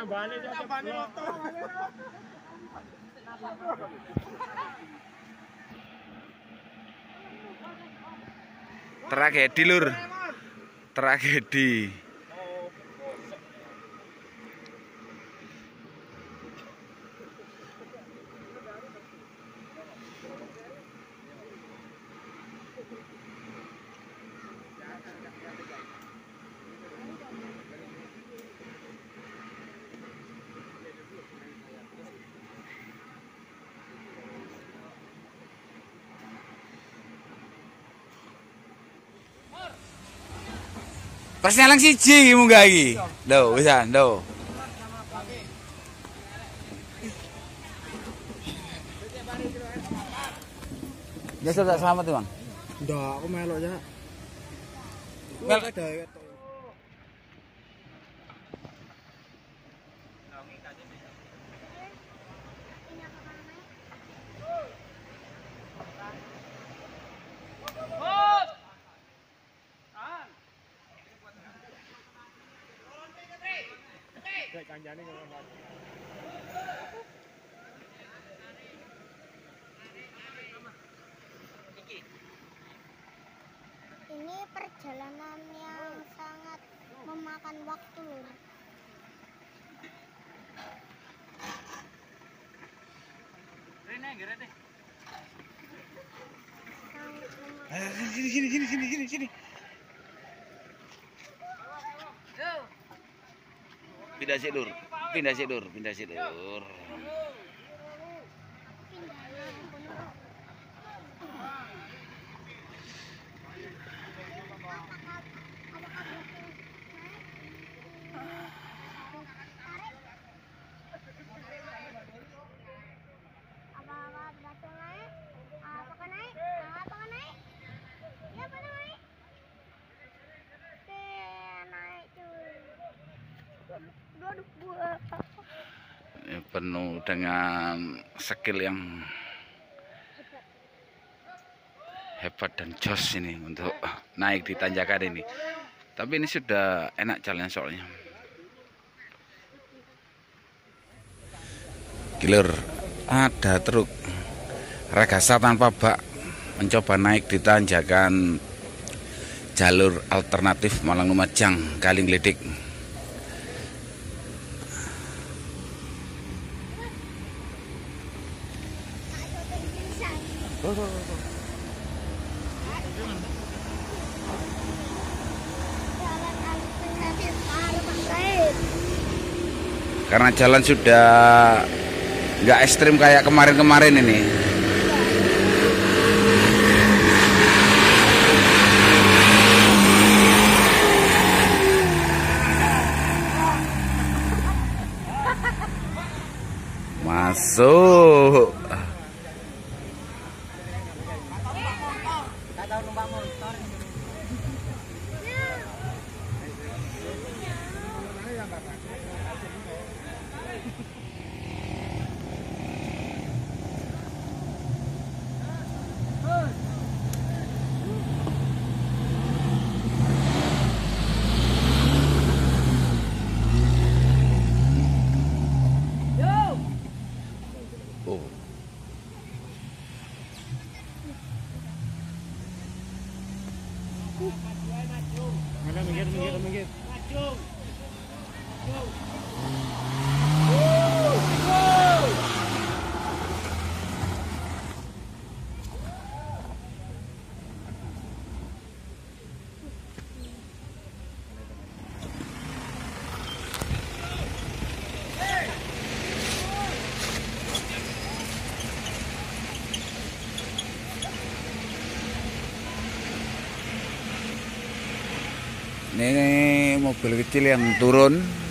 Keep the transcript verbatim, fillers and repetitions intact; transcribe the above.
tambahane tambahane motor. Tragedi lur. Tragedi. Persnelang siji iki munggah iki. Lho, wis ah, lho. Ya sudah selamat, Bang. Ndak, aku melok ya. Mel kanjane ngono. Ini perjalanan yang sangat memakan waktu, lur. Rene, gerete. Ayo sini sini sini sini sini sini. Pindah sik, Lur. Pindah sik, Lur. Pindah sik, Lur. Ya, penuh dengan skill yang hebat dan jos ini untuk naik di tanjakan ini. Tapi ini sudah enak jalan soalnya. Gilur, ada truk Ragasa tanpa bak mencoba naik di tanjakan jalur alternatif Malang Lumajang Kalingledik. Karena jalan sudah nggak ekstrim kayak kemarin-kemarin ini. Masuk. Mana minggir minggir minggir. Ini mobil kecil yang turun